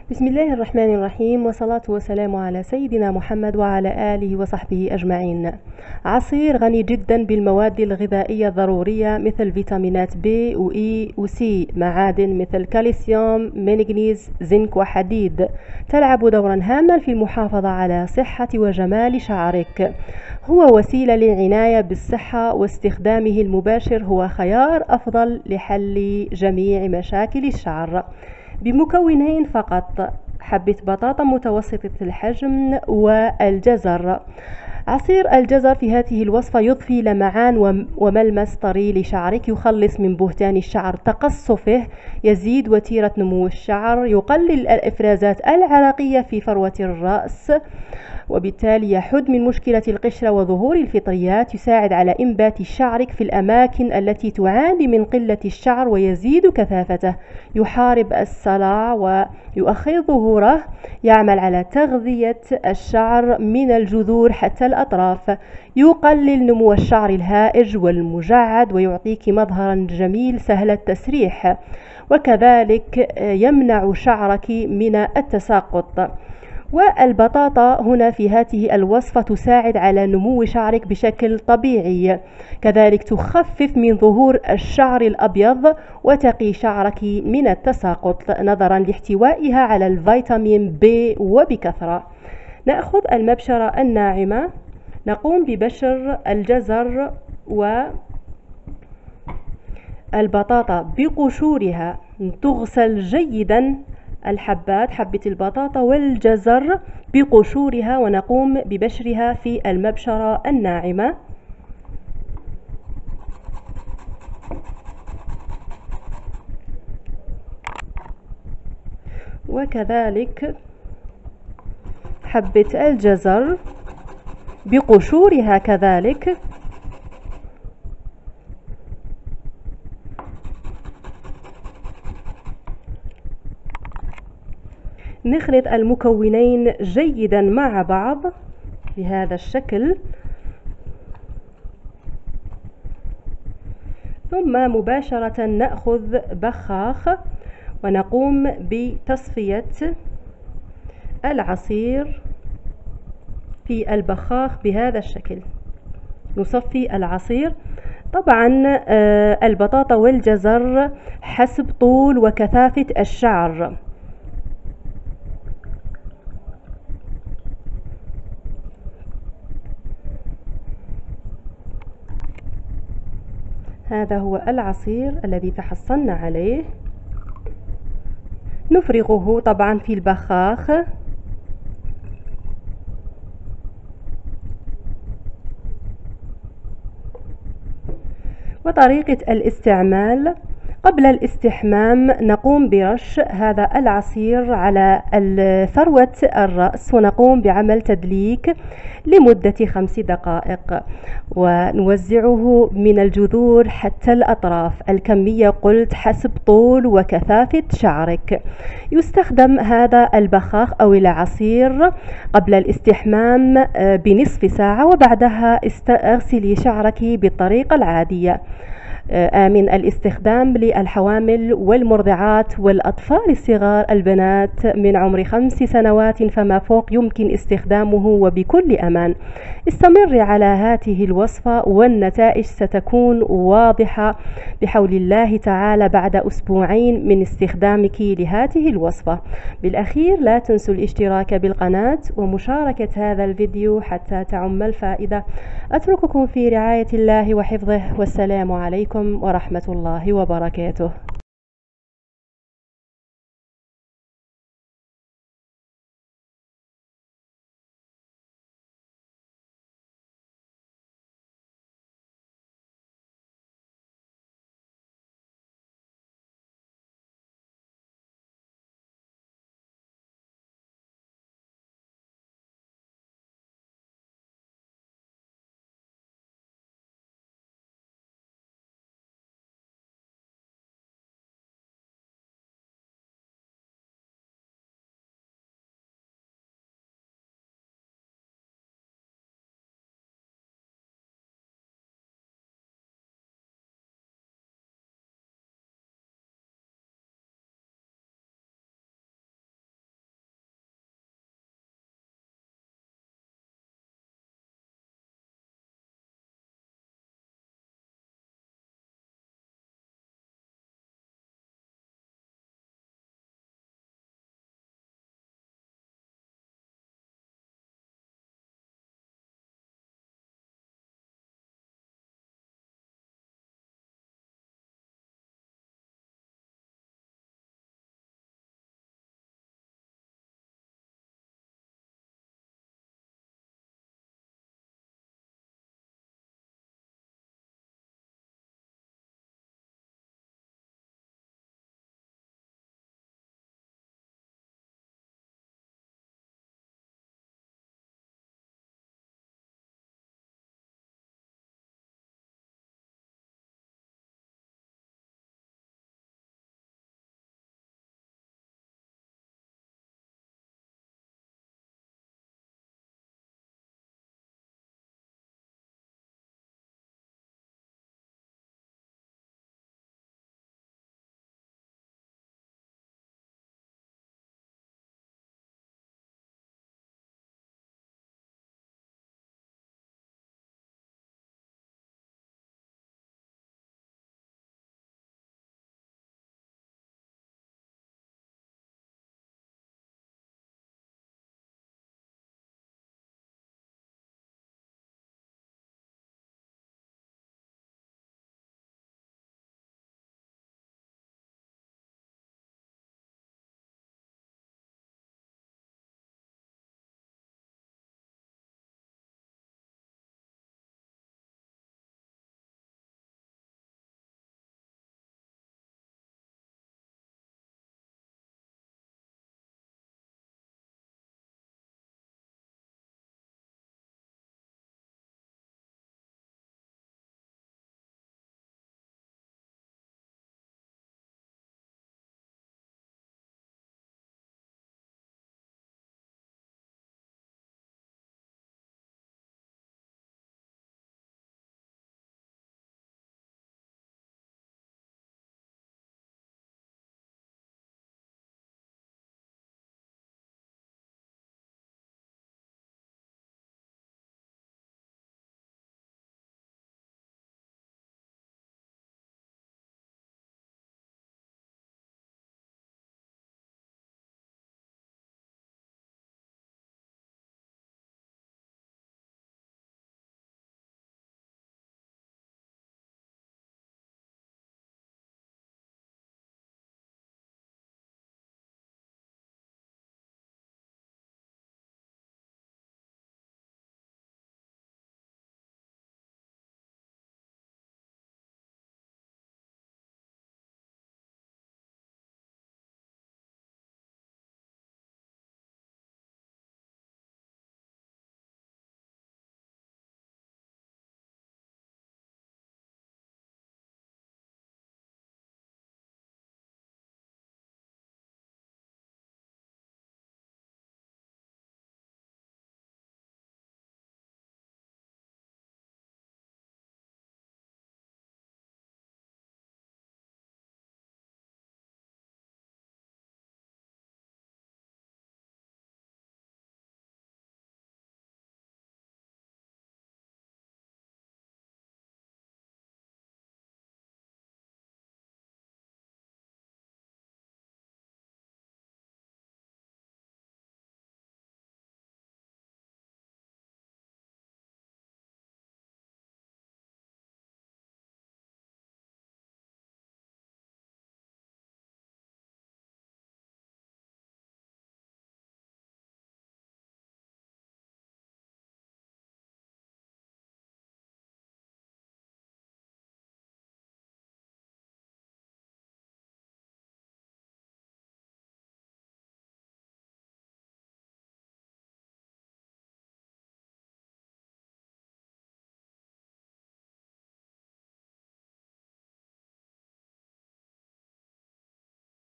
بسم الله الرحمن الرحيم، والصلاة والسلام على سيدنا محمد وعلى آله وصحبه أجمعين. عصير غني جدا بالمواد الغذائية الضرورية مثل فيتامينات B و E و C، معادن مثل كالسيوم، مغنيز، زنك وحديد، تلعب دورا هاما في المحافظة على صحة وجمال شعرك. هو وسيلة للعناية بالصحة، واستخدامه المباشر هو خيار أفضل لحل جميع مشاكل الشعر. بمكونين فقط: حبة بطاطا متوسطة الحجم والجزر. عصير الجزر في هذه الوصفة يضفي لمعان وملمس طري لشعرك، يخلص من بهتان الشعر تقصفه، يزيد وتيرة نمو الشعر، يقلل الإفرازات العرقية في فروة الرأس، وبالتالي يحد من مشكلة القشرة وظهور الفطريات، يساعد على إنبات شعرك في الأماكن التي تعاني من قلة الشعر ويزيد كثافته، يحارب الصلع ويؤخر ظهوره، يعمل على تغذية الشعر من الجذور حتى الأطراف، يقلل نمو الشعر الهائج والمجعد، ويعطيك مظهرا جميل سهل التسريح، وكذلك يمنع شعرك من التساقط. والبطاطا هنا في هذه الوصفة تساعد على نمو شعرك بشكل طبيعي، كذلك تخفف من ظهور الشعر الأبيض وتقي شعرك من التساقط نظرا لاحتوائها على الفيتامين B وبكثرة. نأخذ المبشرة الناعمة، نقوم ببشر الجزر والبطاطا بقشورها، تغسل جيدا الحبات، حبة البطاطا والجزر بقشورها، ونقوم ببشرها في المبشرة الناعمة. وكذلك حبة الجزر بقشورها كذلك. نخلط المكونين جيدا مع بعض بهذا الشكل، ثم مباشرة نأخذ بخاخ ونقوم بتصفية العصير في البخاخ بهذا الشكل. نصفي العصير، طبعا البطاطا والجزر حسب طول وكثافة الشعر. هذا هو العصير الذي تحصلنا عليه، نفرغه طبعا في البخاخ، وطريقة الاستعمال: قبل الاستحمام نقوم برش هذا العصير على فروة الرأس، ونقوم بعمل تدليك لمدة 5 دقائق، ونوزعه من الجذور حتى الأطراف. الكمية قلت حسب طول وكثافة شعرك. يستخدم هذا البخاخ أو العصير قبل الاستحمام بنصف ساعة، وبعدها اغسلي شعرك بالطريقة العادية. آمن الاستخدام للحوامل والمرضعات والأطفال الصغار، البنات من عمر 5 سنوات فما فوق يمكن استخدامه وبكل أمان. استمري على هذه الوصفة والنتائج ستكون واضحة بحول الله تعالى بعد أسبوعين من استخدامك لهذه الوصفة. بالأخير لا تنسوا الاشتراك بالقناة ومشاركة هذا الفيديو حتى تعم الفائدة. أترككم في رعاية الله وحفظه، والسلام عليكم ورحمة الله وبركاته.